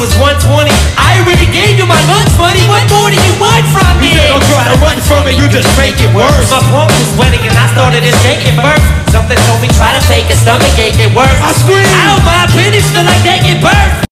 was 120. I already gave you my lunch money. What more do you want from me? You don't try to run from it, you just make it worse. My palm was sweating and I started to shake it first. Something told me try to take a stomach ache, it works. I scream. Ow, my appendix feel like taking birth.